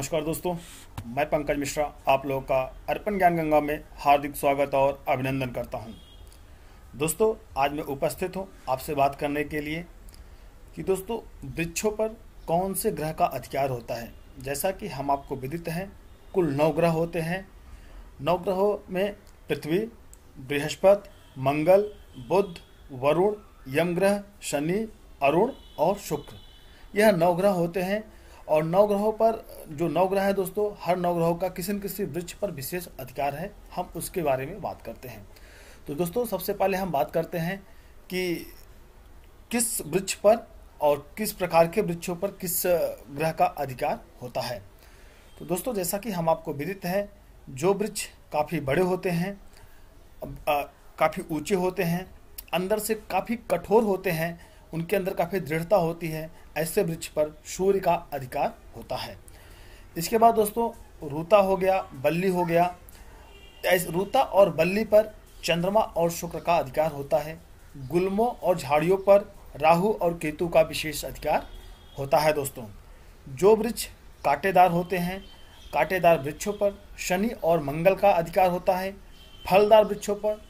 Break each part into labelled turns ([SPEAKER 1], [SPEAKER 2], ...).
[SPEAKER 1] नमस्कार दोस्तों, मैं पंकज मिश्रा आप लोगों का अर्पण ज्ञान गंगा में हार्दिक स्वागत और अभिनंदन करता हूं। दोस्तों, आज मैं उपस्थित हूं आपसे बात करने के लिए कि दोस्तों वृक्षों पर कौन से ग्रह का अधिकार होता है। जैसा कि हम आपको विदित हैं, कुल 9 ग्रह होते हैं। 9 ग्रहों में पृथ्वी, बृहस्पति, मंगल, बुध, वरुण, यम ग्रह, शनि, अरुण और शुक्र, यह 9 ग्रह होते हैं। और 9 ग्रहों पर जो 9 ग्रह है दोस्तों, हर 9 ग्रहों का किसी न किसी वृक्ष पर विशेष अधिकार है। हम उसके बारे में बात करते हैं। तो दोस्तों, सबसे पहले हम बात करते हैं कि किस वृक्ष पर और किस प्रकार के वृक्षों पर किस ग्रह का अधिकार होता है। तो दोस्तों, जैसा कि हम आपको विदित है, जो वृक्ष काफ़ी बड़े होते हैं, काफ़ी ऊंचे होते हैं, अंदर से काफ़ी कठोर होते हैं, उनके अंदर काफ़ी दृढ़ता होती है, ऐसे वृक्ष पर सूर्य का अधिकार होता है। इसके बाद दोस्तों, रूता हो गया, बल्ली हो गया। रूता और बल्ली पर चंद्रमा और शुक्र का अधिकार होता है। गुल्मों और झाड़ियों पर राहु और केतु का विशेष अधिकार होता है। दोस्तों, जो वृक्ष कांटेदार होते हैं, कांटेदार वृक्षों पर शनि और मंगल का अधिकार होता है। फलदार वृक्षों पर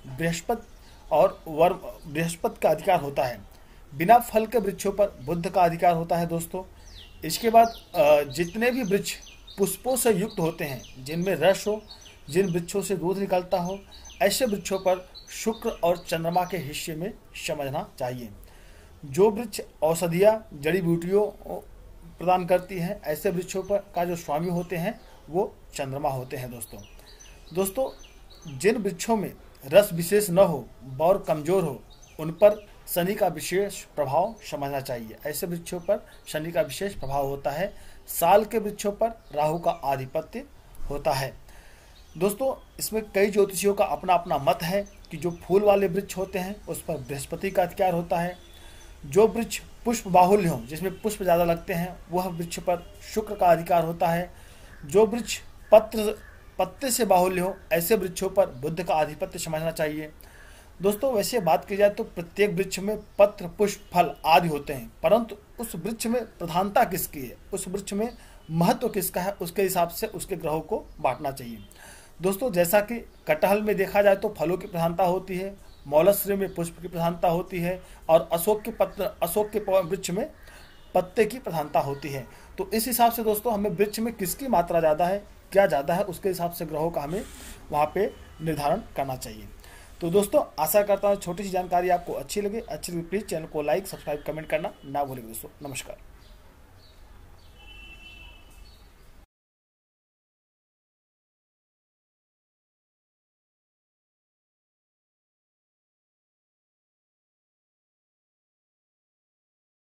[SPEAKER 1] बृहस्पति का अधिकार होता है। बिना फल के वृक्षों पर बुध का अधिकार होता है। दोस्तों, इसके बाद जितने भी वृक्ष पुष्पों से युक्त होते हैं, जिनमें रस हो, जिन वृक्षों से दूध निकलता हो, ऐसे वृक्षों पर शुक्र और चंद्रमा के हिस्से में समझना चाहिए। जो वृक्ष औषधियाँ, जड़ी बूटियों प्रदान करती हैं, ऐसे वृक्षों पर का जो स्वामी होते हैं वो चंद्रमा होते हैं। दोस्तों, जिन वृक्षों में रस विशेष न हो, बौर कमजोर हो, उन पर शनि का विशेष प्रभाव समझना चाहिए। ऐसे वृक्षों पर शनि का विशेष प्रभाव होता है। साल के वृक्षों पर राहु का आधिपत्य होता है। दोस्तों, इसमें कई ज्योतिषियों का अपना अपना मत है कि जो फूल वाले वृक्ष होते हैं उस पर बृहस्पति का अधिकार होता है। जो वृक्ष पुष्प बाहुल्य हो, जिसमें पुष्प ज़्यादा लगते हैं, वह वृक्ष पर शुक्र का अधिकार होता है। जो वृक्ष पत्ते से बाहुल्य हो, ऐसे वृक्षों पर बुध का आधिपत्य समझना चाहिए। दोस्तों, वैसे बात की जाए तो प्रत्येक वृक्ष में पत्र, पुष्प, फल आदि होते हैं, परंतु उस वृक्ष में प्रधानता किसकी है, उस वृक्ष में महत्व किसका है, उसके हिसाब से उसके ग्रहों को बांटना चाहिए। दोस्तों, जैसा कि कटहल में देखा जाए तो फलों की प्रधानता होती है, मौलश्री में पुष्प की प्रधानता होती है, और अशोक के वृक्ष में पत्ते की प्रधानता होती है। तो इस हिसाब से दोस्तों, हमें वृक्ष में किसकी मात्रा ज़्यादा है, क्या ज़्यादा है, उसके हिसाब से ग्रहों का हमें वहाँ पे निर्धारण करना चाहिए। तो दोस्तों, आशा करता हूँ छोटी सी जानकारी आपको अच्छी लगे। प्लीज़ चैनल को लाइक, सब्सक्राइब, कमेंट करना ना भूलें दोस्तों। नमस्कार।